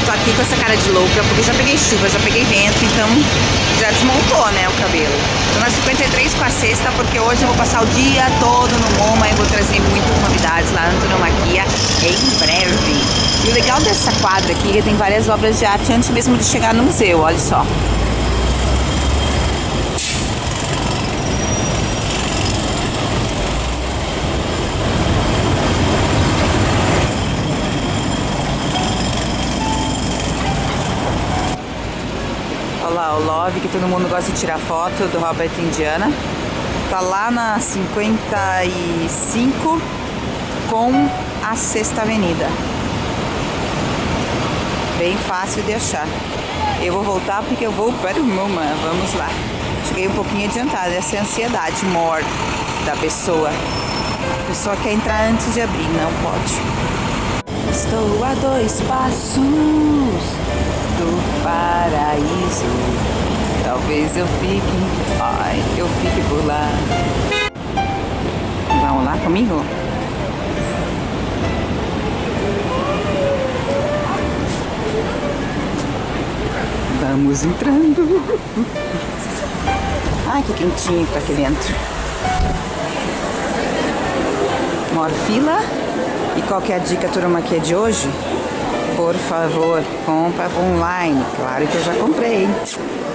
tô aqui com essa cara de louca, porque já peguei chuva, já peguei vento, então já desmontou, né, o cabelo. Tô na 53 com a sexta, porque hoje eu vou passar o dia todo no MoMA e vou trazer muitas novidades lá no Antonomaquia em breve. E o legal dessa quadra aqui é que tem várias obras de arte antes mesmo de chegar no museu, olha só. Olha lá, o Love, que todo mundo gosta de tirar foto, do Robert Indiana. Tá lá na 55 com a Sexta Avenida. Bem fácil de achar. Eu vou voltar porque eu vou para o MoMA. Vamos lá. Cheguei um pouquinho adiantada. Essa é a ansiedade maior da pessoa. A pessoa quer entrar antes de abrir, não pode. Estou a 2 passos do paraíso. Talvez eu fique, eu fique por lá. Vamos lá comigo? Vamos entrando. Ai, que quentinho que tá aqui dentro. Morfila. E qual que é a dica, turma, aqui de hoje? Por favor, compra online. Claro que eu já comprei.